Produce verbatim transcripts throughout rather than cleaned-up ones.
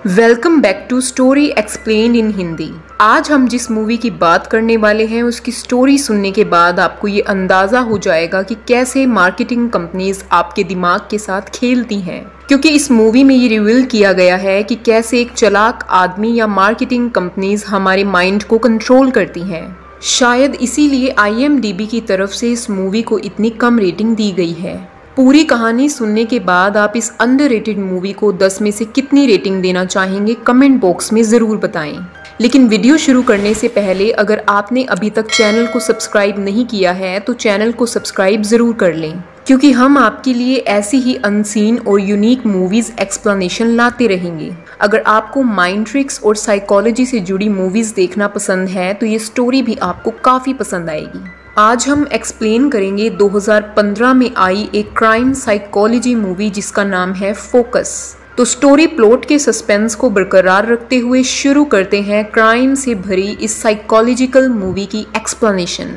Welcome back to story explained in Hindi. आज हम जिस मूवी की बात करने वाले हैं उसकी स्टोरी सुनने के बाद आपको ये अंदाज़ा हो जाएगा कि कैसे मार्केटिंग कंपनीज आपके दिमाग के साथ खेलती हैं, क्योंकि इस मूवी में ये रिवील किया गया है कि कैसे एक चालाक आदमी या मार्केटिंग कंपनीज हमारे माइंड को कंट्रोल करती हैं। शायद इसीलिए आई एम डी बी की तरफ से इस मूवी को इतनी कम रेटिंग दी गई है। पूरी कहानी सुनने के बाद आप इस अंडररेटेड मूवी को दस में से कितनी रेटिंग देना चाहेंगे कमेंट बॉक्स में ज़रूर बताएं। लेकिन वीडियो शुरू करने से पहले अगर आपने अभी तक चैनल को सब्सक्राइब नहीं किया है तो चैनल को सब्सक्राइब ज़रूर कर लें, क्योंकि हम आपके लिए ऐसी ही अनसीन और यूनिक मूवीज़ एक्सप्लेनेशन लाते रहेंगे। अगर आपको माइंड ट्रिक्स और साइकोलॉजी से जुड़ी मूवीज़ देखना पसंद है तो ये स्टोरी भी आपको काफ़ी पसंद आएगी। आज हम एक्सप्लेन करेंगे दो हज़ार पंद्रह में आई एक क्राइम साइकोलॉजी मूवी जिसका नाम है फोकस। तो स्टोरी प्लॉट के सस्पेंस को बरकरार रखते हुए शुरू करते हैं क्राइम से भरी इस साइकोलॉजिकल मूवी की एक्सप्लेनेशन।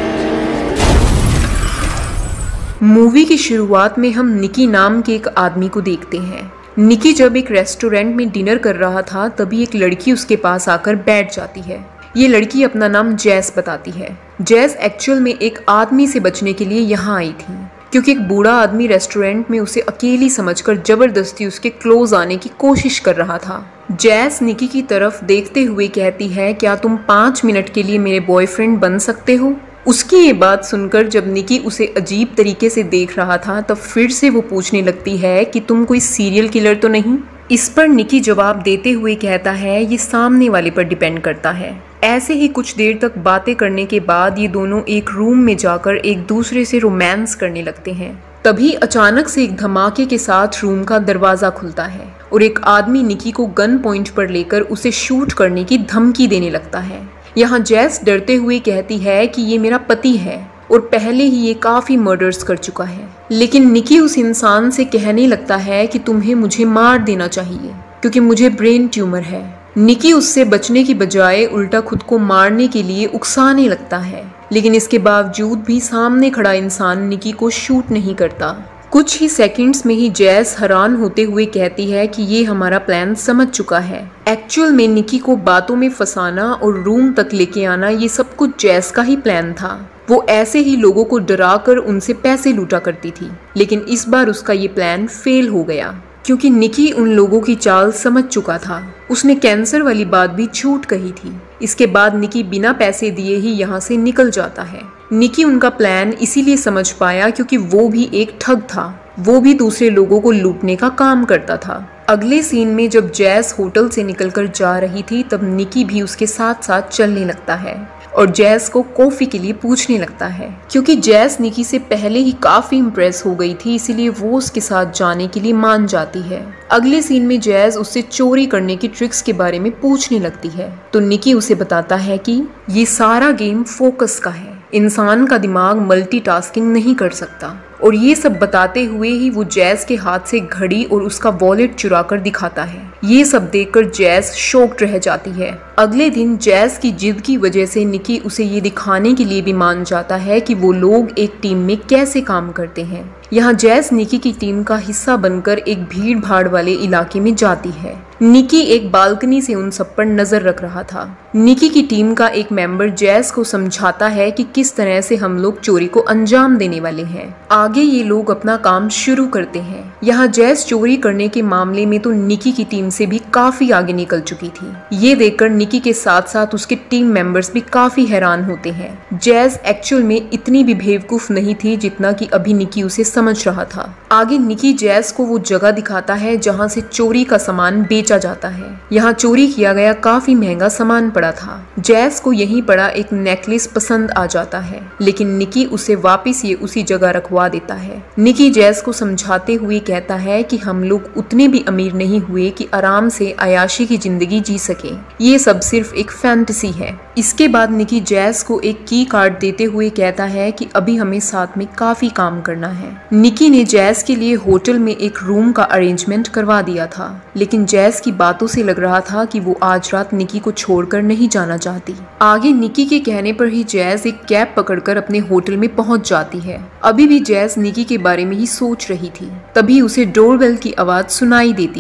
मूवी की शुरुआत में हम निकी नाम के एक आदमी को देखते हैं। निकी जब एक रेस्टोरेंट में डिनर कर रहा था तभी एक लड़की उसके पास आकर बैठ जाती है। ये लड़की अपना नाम जैस बताती है। जैस एक्चुअल में एक आदमी से बचने के लिए यहाँ आई थी, क्योंकि एक बूढ़ा आदमी रेस्टोरेंट में उसे अकेली समझकर जबरदस्ती उसके क्लोज आने की कोशिश कर रहा था। जैस निकी की तरफ देखते हुए कहती है, क्या तुम पाँच मिनट के लिए मेरे बॉयफ्रेंड बन सकते हो? उसकी ये बात सुनकर जब निकी उसे अजीब तरीके से देख रहा था तब फिर से वो पूछने लगती है कि तुम कोई सीरियल किलर तो नहीं? इस पर निकी जवाब देते हुए कहता है, ये सामने वाले पर डिपेंड करता है। ऐसे ही कुछ देर तक बातें करने के बाद ये दोनों एक रूम में जाकर एक दूसरे से रोमांस करने लगते हैं। तभी अचानक से एक धमाके के साथ रूम का दरवाज़ा खुलता है और एक आदमी निकी को गन पॉइंट पर लेकर उसे शूट करने की धमकी देने लगता है। यहाँ जैस डरते हुए कहती है कि ये मेरा पति है और पहले ही ये काफ़ी मर्डर्स कर चुका है। लेकिन निकी उस इंसान से कहने लगता है कि तुम्हें मुझे मार देना चाहिए क्योंकि मुझे ब्रेन ट्यूमर है। निकी उससे बचने की बजाय उल्टा खुद को मारने के लिए उकसाने लगता है, लेकिन इसके बावजूद भी सामने खड़ा इंसान निकी को शूट नहीं करता। कुछ ही सेकंड्स में ही जैस हैरान होते हुए कहती है कि ये हमारा प्लान समझ चुका है। एक्चुअल में निकी को बातों में फंसाना और रूम तक लेके आना ये सब कुछ जैस का ही प्लान था। वो ऐसे ही लोगों को डरा कर उनसे पैसे लूटा करती थी, लेकिन इस बार उसका ये प्लान फेल हो गया क्योंकि निकी उन लोगों की चाल समझ चुका था। उसने कैंसर वाली बात भी झूठ कही थी। इसके बाद निकी बिना पैसे दिए ही यहाँ से निकल जाता है। निकी उनका प्लान इसीलिए समझ पाया क्योंकि वो भी एक ठग था। वो भी दूसरे लोगों को लूटने का काम करता था। अगले सीन में जब जैस होटल से निकलकर जा रही थी तब निकी भी उसके साथ साथ चलने लगता है और जैस को कॉफ़ी के लिए पूछने लगता है। क्योंकि जैस निकी से पहले ही काफ़ी इम्प्रेस हो गई थी इसीलिए वो उसके साथ जाने के लिए मान जाती है। अगले सीन में जैस उससे चोरी करने की ट्रिक्स के बारे में पूछने लगती है तो निकी उसे बताता है कि ये सारा गेम फोकस का है। इंसान का दिमाग मल्टीटास्किंग नहीं कर सकता। और ये सब बताते हुए ही वो जैस के हाथ से घड़ी और उसका वॉलेट चुरा कर दिखाता है। ये सब देखकर जैस शॉक्ड रह जाती है। अगले दिन जैस की जिद की वजह से निकी उसे ये दिखाने के लिए भी मान जाता है कि वो लोग एक टीम में कैसे काम करते हैं। यहाँ जैस निकी की टीम का हिस्सा बनकर एक भीड़ भाड़ वाले इलाके में जाती है। निकी एक बालकनी से उन सब पर नजर रख रहा था। निकी की टीम का एक मेंबर जैस को समझाता है कि किस तरह से हम लोग चोरी को अंजाम देने वाले हैं। आगे ये लोग अपना काम शुरू करते हैं। यहाँ जैस चोरी करने के मामले में तो निकी की टीम से भी काफी आगे निकल चुकी थी। ये देखकर निकी के साथ साथ उसके टीम मेंबर्स भी काफी हैरान होते हैं। जैस एक्चुअल में इतनी भी बेवकूफ नहीं थी जितना कि अभी निकी उसे समझ रहा था। आगे निकी जैस को वो जगह दिखाता है जहाँ से चोरी का सामान बेचा जाता है। यहाँ चोरी किया गया काफी महंगा सामान पड़ा था। जैस को यहीं पड़ा एक नेकलेस पसंद आ जाता है, लेकिन निकी उसे वापिस ये उसी जगह रखवा देता है। निकी जैस को समझाते हुए कहता है कि हम लोग उतने भी अमीर नहीं हुए कि आराम से अयाशी की जिंदगी जी सके। ये सब सिर्फ एक फैंटेसी है। इसके बाद निकी जैस को एक की कार्ड देते हुए कहता है कि अभी हमें साथ में काफी काम करना है। निकी ने जैस के लिए होटल में एक रूम का अरेंजमेंट करवा दिया था, लेकिन जैस की बातों से लग रहा था कि वो आज रात निकी को छोड़कर नहीं जाना चाहती। आगे निकी के कहने पर ही जैस एक कैब पकड़कर अपने होटल में पहुंच जाती है। अभी भी जैस निकी के बारे में ही सोच रही थी। तभी उसे डोरबेल की आवाज सुनाई देती है।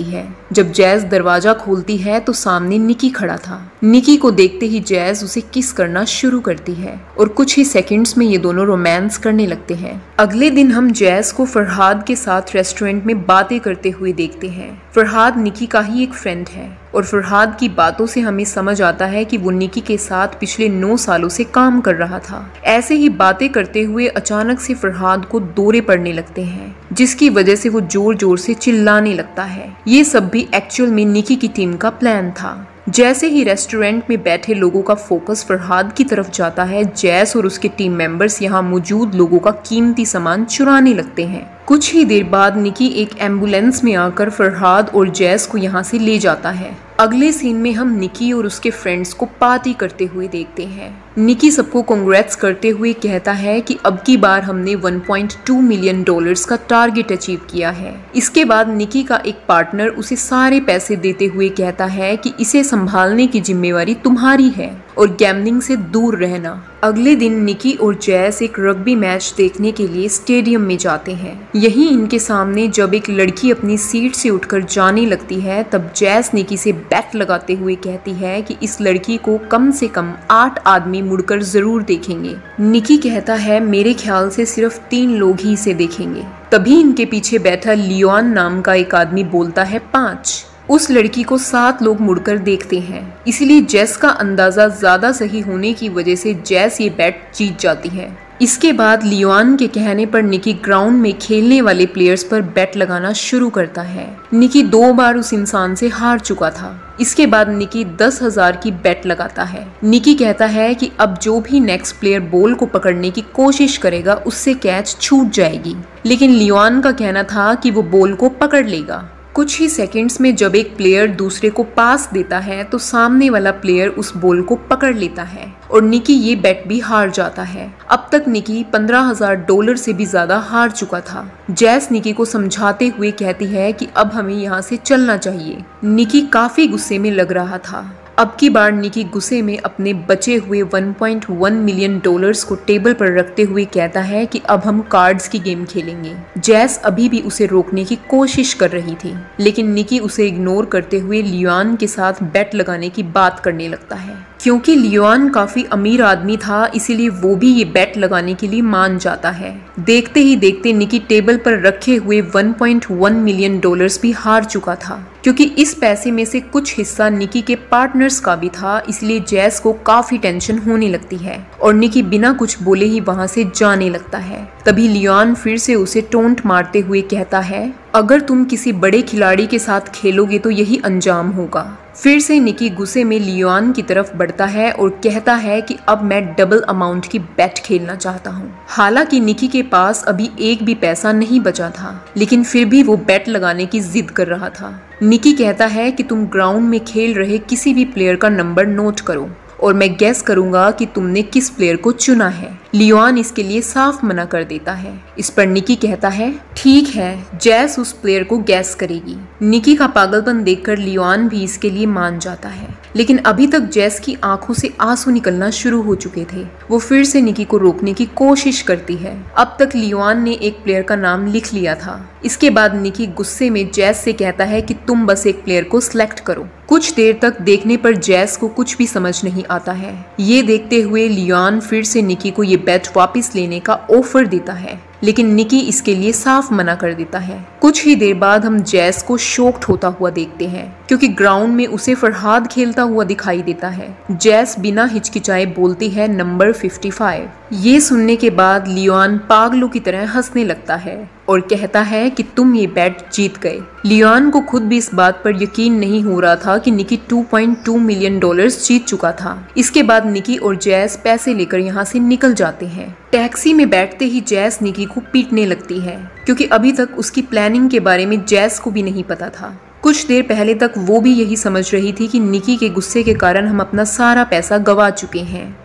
जब जैस दरवाजा खोलती है तो सामने निकी खड़ा था। निकी को देखते ही जैस उसे किस करना शुरू करती है और कुछ ही सेकंड्स में ये दोनों रोमांस करने लगते हैं। अगले दिन हम जैस को फरहाद के साथ रेस्टोरेंट में बातें करते हुए देखते हैं। फरहाद निकी का ही एक फ्रेंड है और फरहाद की बातों से हमें समझ आता है कि वो निकी के साथ पिछले नौ सालों से काम कर रहा था। ऐसे ही बातें करते हुए अचानक से फरहाद को दौरे पड़ने लगते हैं, जिसकी वजह से वो जोर जोर से चिल्लाने लगता है। ये सब भी एक्चुअल में निकी की टीम का प्लान था। जैसे ही रेस्टोरेंट में बैठे लोगों का फोकस फरहाद की तरफ जाता है, जैस और उसके टीम मेंबर्स यहाँ मौजूद लोगों का कीमती सामान चुराने लगते हैं। कुछ ही देर बाद निकी एक एम्बुलेंस में आकर फरहाद और जैस को यहाँ से ले जाता है। अगले सीन में हम निकी और उसके फ्रेंड्स को पार्टी करते हुए देखते हैं। निकी सबको कांग्रेट्स करते हुए कहता है कि अब की बार हमने one point two million dollars का टारगेट अचीव किया है। इसके बाद निकी का एक पार्टनर उसे सारे पैसे देते हुए कहता है कि इसे संभालने की जिम्मेवारी तुम्हारी है और गैम्बलिंग से दूर रहना। अगले दिन निकी और जैस एक रग्बी मैच देखने के लिए स्टेडियम में जाते हैं। यहीं इनके सामने जब एक लड़की अपनी सीट से उठकर जाने लगती है, तब जैस निकी से बैट लगाते हुए कहती है कि इस लड़की को कम से कम आठ आदमी मुड़कर जरूर देखेंगे। निकी कहता है मेरे ख्याल से सिर्फ तीन लोग ही इसे देखेंगे। तभी इनके पीछे बैठा लियोन नाम का एक आदमी बोलता है पांच। उस लड़की को सात लोग मुड़कर देखते हैं, इसलिए जैस का अंदाजा ज्यादा सही होने की वजह से जैस ये बैट जीत जाती है। इसके बाद लियोन के कहने पर निकी ग्राउंड में खेलने वाले प्लेयर्स पर बैट लगाना शुरू करता है। निकी दो बार उस इंसान से हार चुका था। इसके बाद निकी दस हजार की बैट लगाता है। निकी कहता है कि अब जो भी नेक्स्ट प्लेयर बॉल को पकड़ने की कोशिश करेगा उससे कैच छूट जाएगी, लेकिन लियोन का कहना था कि वो बॉल को पकड़ लेगा। कुछ ही सेकंड्स में जब एक प्लेयर दूसरे को पास देता है तो सामने वाला प्लेयर उस बॉल को पकड़ लेता है और निकी ये बैट भी हार जाता है। अब तक निकी पंद्रह हजार डॉलर से भी ज्यादा हार चुका था। जैस निकी को समझाते हुए कहती है कि अब हमें यहाँ से चलना चाहिए। निकी काफी गुस्से में लग रहा था। अब की बार निकी गुस्से में अपने बचे हुए one point one million dollars को टेबल पर रखते हुए कहता है कि अब हम कार्ड्स की गेम खेलेंगे। जैस अभी भी उसे रोकने की कोशिश कर रही थी, लेकिन निकी उसे इग्नोर करते हुए लियोन के साथ बैट लगाने की बात करने लगता है। क्योंकि लियोन काफी अमीर आदमी था, इसीलिए वो भी ये बैट लगाने के लिए मान जाता है। देखते ही देखते निकी टेबल पर रखे हुए one point one million dollars भी हार चुका था। क्योंकि इस पैसे में से कुछ हिस्सा निकी के पार्टनर्स का भी था, इसलिए जैस को काफी टेंशन होने लगती है और निकी बिना कुछ बोले ही वहां से जाने लगता है। तभी लियोन फिर से उसे टोंट मारते हुए कहता है, अगर तुम किसी बड़े खिलाड़ी के साथ खेलोगे तो यही अंजाम होगा। फिर से निकी गुस्से में लियोन की तरफ बढ़ता है और कहता है कि अब मैं डबल अमाउंट की बैट खेलना चाहता हूँ। हालांकि निकी के पास अभी एक भी पैसा नहीं बचा था, लेकिन फिर भी वो बैट लगाने की जिद कर रहा था। निकी कहता है कि तुम ग्राउंड में खेल रहे किसी भी प्लेयर का नंबर नोट करो और मैं गैस करूंगा कि तुमने किस प्लेयर को चुना है। लियोन इसके लिए साफ मना कर देता है। इस पर निकी कहता है ठीक है, जैस उस प्लेयर को गैस करेगी। निकी का पागलपन देखकर लियोन भी इसके लिए मान जाता है, लेकिन अभी तक जैस की आंखों से आंसू निकलना शुरू हो चुके थे। वो फिर से निकी को रोकने की कोशिश करती है। अब तक लियोन ने एक प्लेयर का नाम लिख लिया था। इसके बाद निकी गुस्से में जैस से कहता है कि तुम बस एक प्लेयर को सिलेक्ट करो। कुछ देर तक देखने पर जैस को कुछ भी समझ नहीं आता है। ये देखते हुए लियोन फिर से निकी को ये बैट वापस लेने का ऑफर देता है, लेकिन निकी इसके लिए साफ मना कर देता है। कुछ ही देर बाद हम जैस को शॉक्ड होता हुआ देखते हैं, क्योंकि ग्राउंड में उसे फरहाद खेलता हुआ दिखाई देता है। जैस बिना हिचकिचाए बोलती है नंबर फिफ्टी फाइव। ये सुनने के बाद लियोन पागलों की तरह हंसने लगता है और कहता है कि तुम ये बैट जीत गए। लियोन को खुद भी इस बात पर यकीन नहीं हो रहा था कि Nicky two point two million dollars जीत चुका था। इसके बाद निकी और जैस पैसे लेकर यहाँ से निकल जाते हैं। टैक्सी में बैठते ही जैस निकी को पीटने लगती है, क्योंकि अभी तक उसकी प्लानिंग के बारे में जैस को भी नहीं पता था। कुछ देर पहले तक वो भी यही समझ रही थी कि निकी के गुस्से के कारण हम अपना सारा पैसा गंवा चुके हैं।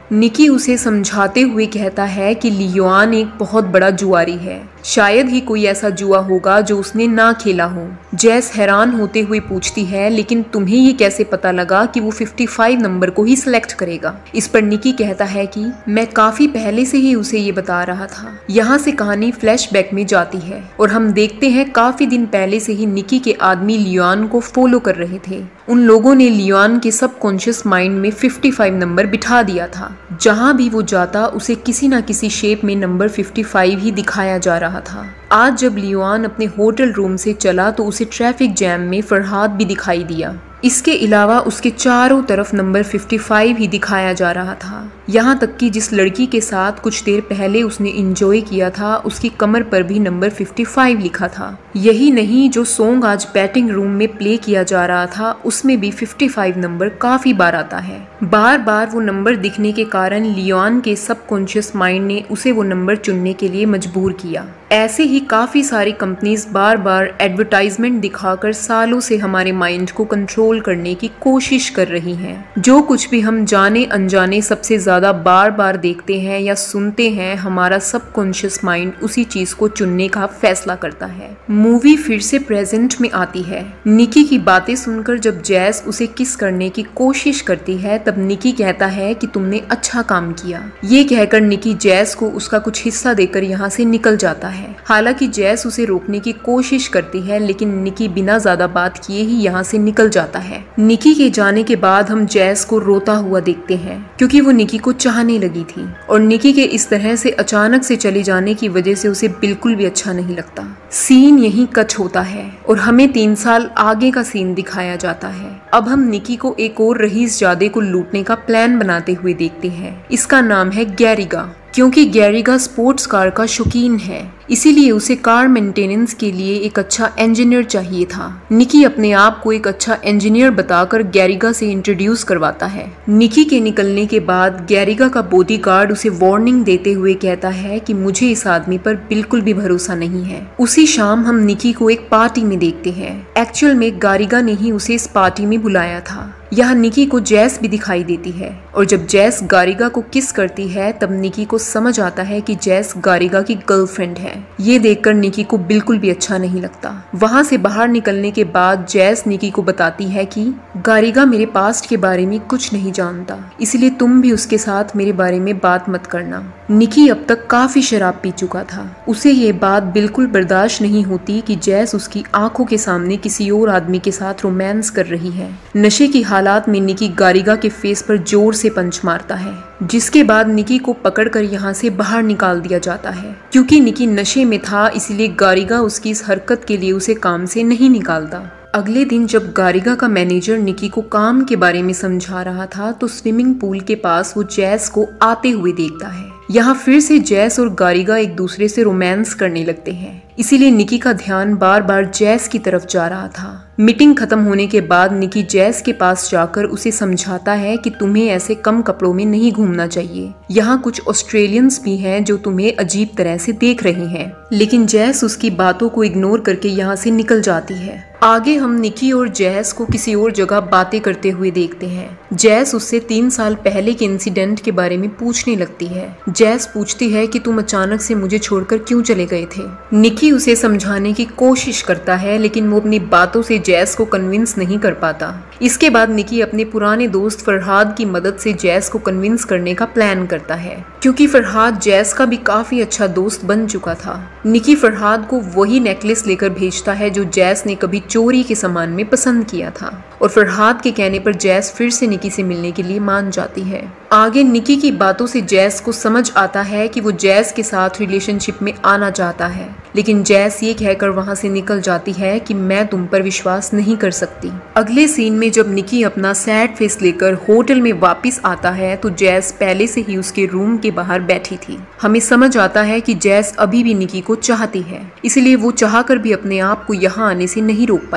निकी उसे समझाते हुए कहता है कि लियोन एक बहुत बड़ा जुआरी है, शायद ही कोई ऐसा जुआ होगा जो उसने ना खेला हो। जैस हैरान होते हुए पूछती है, लेकिन तुम्हें ये कैसे पता लगा कि वो पचपन नंबर को ही सिलेक्ट करेगा? इस पर निकी कहता है कि मैं काफी पहले से ही उसे ये बता रहा था। यहाँ से कहानी फ्लैशबैक में जाती है और हम देखते हैं काफी दिन पहले से ही निकी के आदमी लियोन को फॉलो कर रहे थे। उन लोगों ने लियोन के सबकॉन्शियस माइंड में पचपन नंबर बिठा दिया था। जहाँ भी वो जाता उसे किसी न किसी शेप में नंबर पचपन ही दिखाया जा रहा था। आज जब लियोन अपने होटल रूम से चला तो उसे ट्रैफिक जैम में फरहाद भी दिखाई दिया। इसके अलावा उसके चारों तरफ नंबर पचपन ही दिखाया जा रहा था। यहाँ तक कि जिस लड़की के साथ कुछ देर पहले उसने एंजॉय किया था उसकी कमर पर भी नंबर पचपन लिखा था। यही नहीं, जो सॉन्ग आज बैटिंग रूम में प्ले किया जा रहा था उसमें भी पचपन नंबर काफी बार आता है। बार बार वो नंबर दिखने के कारण लियोन के सबकॉन्शियस माइंड ने उसे वो नंबर चुनने के लिए मजबूर किया। ऐसे ही काफी सारी कंपनीज बार बार एडवर्टाइजमेंट दिखाकर सालों से हमारे माइंड को कंट्रोल करने की कोशिश कर रही हैं। जो कुछ भी हम जाने अनजाने सबसे ज्यादा बार बार देखते हैं या सुनते हैं, हमारा सबकॉन्शियस माइंड उसी चीज को चुनने का फैसला करता है। मूवी फिर से प्रेजेंट में आती है। निकी की बातें सुनकर जब जैस उसे किस करने की कोशिश करती है तब निकी कहता है कि तुमने अच्छा काम किया। ये कहकर निकी जैस को उसका कुछ हिस्सा देकर यहाँ से निकल जाता है। हालांकि जैस उसे रोकने की कोशिश करती है, लेकिन निकी बिना ज्यादा बात किए ही यहाँ से निकल जाता है। निकी के जाने के बाद हम जैस को रोता हुआ देखते हैं, क्योंकि वो निकी को चाहने लगी थी और निकी के इस तरह से अचानक से चले जाने की वजह से उसे बिल्कुल भी अच्छा नहीं लगता। सीन यहीं कट होता है और हमें तीन साल आगे का सीन दिखाया जाता है। अब हम निकी को एक और रईसजादे को लूटने का प्लान बनाते हुए देखते हैं। इसका नाम है गैरिगा। क्योंकि गैरिगा स्पोर्ट्स कार का शौकीन है, इसीलिए उसे कार मेंटेनेंस के लिए एक अच्छा इंजीनियर चाहिए था। निकी अपने आप को एक अच्छा इंजीनियर बताकर गैरिगा से इंट्रोड्यूस करवाता है। निकी के निकलने के बाद गैरिगा का बॉडीगार्ड उसे वार्निंग देते हुए कहता है कि मुझे इस आदमी पर बिल्कुल भी भरोसा नहीं है। उसी शाम हम निकी को एक पार्टी में देखते हैं। एक्चुअल में गैरिगा ने ही उसे इस पार्टी में बुलाया था। यहाँ निकी को जैस भी दिखाई देती है और जब जैस गैरिगा को किस करती है तब निकी को समझ आता है कि जैस गैरिगा की गर्लफ्रेंड है। ये देखकर निकी को बिल्कुल भी अच्छा नहीं लगता। वहाँ से बाहर निकलने के बाद जैस निकी को बताती है कि गैरिगा मेरे पास्ट के बारे में कुछ नहीं जानता, इसलिए तुम भी उसके साथ मेरे बारे में बात मत करना। निकी अब तक काफी शराब पी चुका था। उसे ये बात बिल्कुल बर्दाश्त नहीं होती कि जैस उसकी आंखों के सामने किसी और आदमी के साथ रोमांस कर रही है। नशे की हालात में निकी गैरिगा के फेस पर जोर से पंच मारता है, जिसके बाद निकी को पकड़कर यहाँ से बाहर निकाल दिया जाता है। क्योंकि निकी नशे में था इसलिए गैरिगा उसकी इस हरकत के लिए उसे काम से नहीं निकालता। अगले दिन जब गैरिगा का मैनेजर निकी को काम के बारे में समझा रहा था तो स्विमिंग पूल के पास वो जैस को आते हुए देखता है। यहाँ फिर से जैस और गैरिगा एक दूसरे से रोमांस करने लगते हैं, इसीलिए निकी का ध्यान बार बार जैस की तरफ जा रहा था। मीटिंग खत्म होने के बाद निकी जैस के पास जाकर उसे समझाता है कि तुम्हें ऐसे कम कपड़ों में नहीं घूमना चाहिए। यहाँ कुछ ऑस्ट्रेलियंस भी हैं जो तुम्हें अजीब तरह से देख रहे हैं, लेकिन जैस उसकी बातों को इग्नोर करके यहाँ से निकल जाती है। आगे हम निकी और जैस को किसी और जगह बातें करते हुए देखते हैं। जैस उससे तीन साल पहले के इंसिडेंट के बारे में पूछने लगती है। जैस पूछती है कि तुम अचानक से मुझे छोड़कर क्यों चले गए थे। निकी उसे समझाने की कोशिश करता है, लेकिन वो अपनी बातों से जैस को कन्विंस नहीं कर पाता। इसके बाद निकी अपने पुराने दोस्त फरहाद की मदद से जैस को कन्विंस करने का प्लान करता है, क्योंकि फरहाद जैस का भी काफी अच्छा दोस्त बन चुका था। निकी फरहाद को वही नेकलेस लेकर भेजता है जो जैस ने कभी चोरी के सामान में पसंद किया था, और फरहाद के कहने पर जैस फिर से निकी से मिलने के लिए मान जाती है। आगे निकी की बातों से जैस को समझ आता है कि वो जैस के साथ रिलेशनशिप में आना चाहता है, लेकिन जैस ये कहकर वहां से निकल जाती है कि मैं तुम पर विश्वास नहीं कर सकती। अगले सीन में जब निकी अपना सैड फेस लेकर होटल में वापस आता है तो जैस पहले से ही उसके रूम के बाहर बैठी थी। हमें समझ आता है कि जैस अभी भी निकी को चाहती है, इसलिए वो चाहकर भी अपने आप को यहाँ आने से नहीं रोक पाई।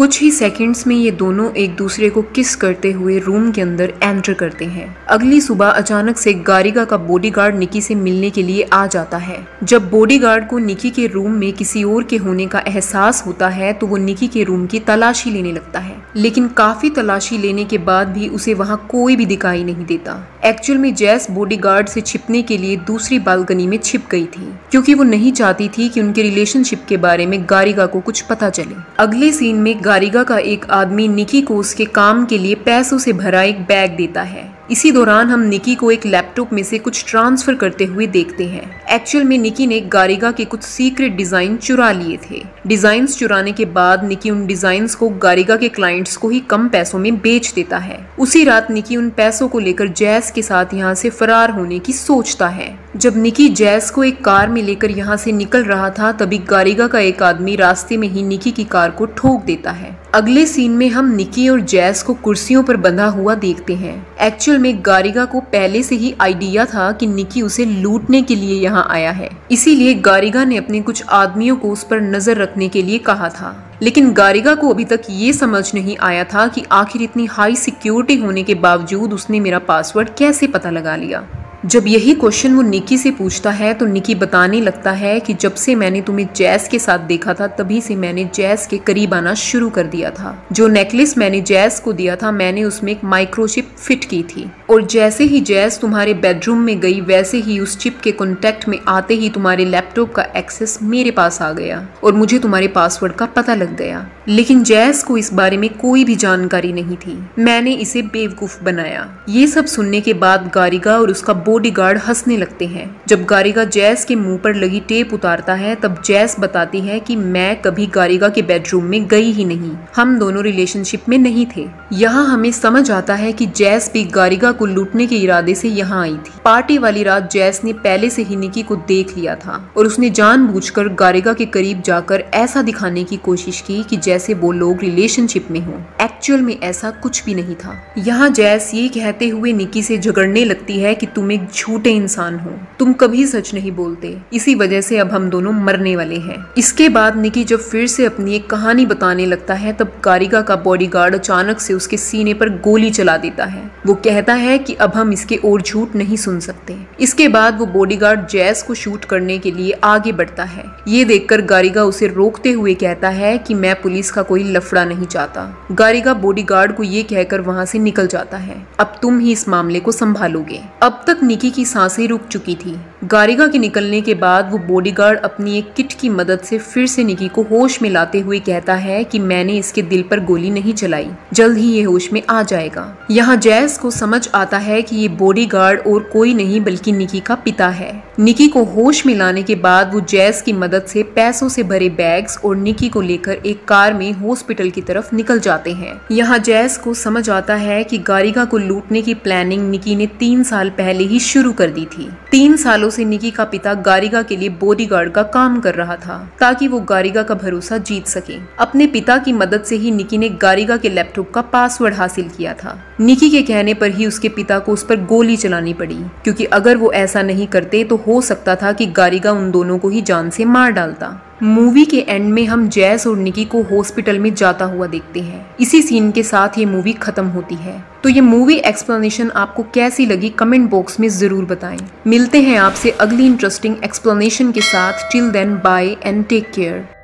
कुछ ही सेकंड्स में ये दोनों एक दूसरे को किस करते हुए रूम के अंदर एंटर करते हैं। अगली सुबह अचानक से गारिगा का बॉडीगार्ड निकी से मिलने के लिए आ जाता है। जब बॉडीगार्ड को निकी के रूम में किसी और के होने का एहसास होता है तो वो निकी के रूम की तलाशी लेने लगता है, लेकिन काफी तलाशी लेने के बाद भी उसे वहाँ कोई भी दिखाई नहीं देता। एक्चुअल में जैस बॉडीगार्ड से छिपने के लिए दूसरी बालकनी में छिप गई थी, क्योंकि वो नहीं चाहती थी कि उनके रिलेशनशिप के बारे में गारिगा को कुछ पता चले। अगले सीन में गारिगा का एक आदमी निकी को उसके काम के लिए पैसों से भरा एक बैग देता है। इसी दौरान हम निकी को एक लैपटॉप में से कुछ ट्रांसफर करते हुए देखते हैं। एक्चुअल में निकी ने गारिगा के कुछ सीक्रेट डिजाइन चुरा लिए थे। डिजाइन्स चुराने के बाद निकी उन डिजाइन्स को गारिगा के क्लाइंट्स को ही कम पैसों में बेच देता है। उसी रात निकी उन पैसों को लेकर जैस के साथ यहाँ से फरार होने की सोचता है। जब निकी जैस को एक कार में लेकर यहाँ से निकल रहा था तभी गारिगा का एक आदमी रास्ते में ही निकी की कार को ठोक देता है। अगले सीन में हम निकी और जैस को कुर्सियों पर बंधा हुआ देखते हैं। एक्चुअल में गारिगा को पहले से ही आइडिया था कि निकी उसे लूटने के लिए यहाँ आया है, इसीलिए गारिगा ने अपने कुछ आदमियों को उस पर नजर रखने के लिए कहा था। लेकिन गारिगा को अभी तक ये समझ नहीं आया था कि आखिर इतनी हाई सिक्योरिटी होने के बावजूद उसने मेरा पासवर्ड कैसे पता लगा लिया। जब यही क्वेश्चन वो निकी से पूछता है तो निकी बताने लगता है कि जब से मैंने तुम्हें जैस के साथ देखा था तभी से मैंने जैस के करीब आना शुरू कर दिया था। जो नेकलेस मैंने जैस को दिया था मैंने उसमें एक माइक्रोचिप फिट की थी, और जैसे ही जैस तुम्हारे बेडरूम में गई वैसे ही उस चिप के कॉन्टेक्ट में आते ही तुम्हारे लैपटॉप का एक्सेस मेरे पास आ गया और मुझे तुम्हारे पासवर्ड का पता लग गया। लेकिन जैस को इस बारे में कोई भी जानकारी नहीं थी, मैंने इसे बेवकूफ बनाया। ये सब सुनने के बाद गारिगा और उसका बॉडीगार्ड हंसने लगते हैं। जब गारिगा जैस के मुंह पर लगी टेप उतारता है तब जैस बताती है कि मैं कभी गारिगा के बेडरूम में गई ही नहीं, हम दोनों रिलेशनशिप में नहीं थे। यहाँ हमें समझ आता है कि जैस भी गारिगा को लूटने के इरादे से यहाँ आई थी। पार्टी वाली रात जैस ने पहले से ही निकी को देख लिया था और उसने जानबूझकर गारिगा के करीब जाकर ऐसा दिखाने की कोशिश की कि जैसे वो लोग रिलेशनशिप में हो। एक्चुअल में ऐसा कुछ भी नहीं था। यहाँ जैस ये कहते हुए निकी से झगड़ने लगती है कि तुम एक झूठे इंसान हो, तुम कभी सच नहीं बोलते, इसी वजह से अब हम दोनों मरने वाले हैं। इसके बाद निकी जब फिर से अपनी एक कहानी बताने लगता है तब गारिगा का बॉडीगार्ड अचानक से उसके सीने पर गोली चला देता है। वो कहता है कि अब हम इसके और झूठ नहीं सुन सकते। इसके बाद वो बॉडीगार्ड जैस को शूट करने के लिए आगे बढ़ता है। ये देखकर गारिगा उसे रोकते हुए कहता है कि मैं पुलिस का कोई लफड़ा नहीं चाहता। गारिगा बॉडीगार्ड को ये कहकर वहां से निकल जाता है, अब तुम ही इस मामले को संभालोगे। अब तक निकी की सांसें रुक चुकी थी। गारिगा के निकलने के बाद वो बॉडीगार्ड अपनी एक किट की मदद से फिर से निकी को होश में लाते हुए कहता है कि मैंने इसके दिल पर गोली नहीं चलाई, जल्द ही ये होश में आ जाएगा। यहाँ जैस को समझ आता है कि ये बॉडीगार्ड और कोई नहीं बल्कि निकी का पिता है। निकी को होश में लाने के बाद वो जैस की मदद से पैसों से भरे बैग्स और निकी को लेकर एक कार में हॉस्पिटल की तरफ निकल जाते हैं। यहाँ जैस को समझ आता है कि गारिगा को लूटने की प्लानिंग निकी ने तीन साल पहले ही शुरू कर दी थी। तीन सालों से निकी का पिता गारिगा के लिए बॉडीगार्ड का काम कर रहा था ताकि वो गारिगा का भरोसा जीत सके। अपने पिता की मदद से ही निकी ने गारिगा के लैपटॉप का पासवर्ड हासिल किया था। निकी के कहने पर ही उसके पिता को उस पर गोली चलानी पड़ी, क्योंकि अगर वो ऐसा नहीं करते तो हो सकता था कि गारिगा उन दोनों को ही जान से मार डालता। मूवी के एंड में हम जैस और निकी को हॉस्पिटल में जाता हुआ देखते हैं। इसी सीन के साथ ये मूवी खत्म होती है। तो ये मूवी एक्सप्लेनेशन आपको कैसी लगी कमेंट बॉक्स में जरूर बताएं। मिलते हैं आपसे अगली इंटरेस्टिंग एक्सप्लेनेशन के साथ। Till then bye and take care.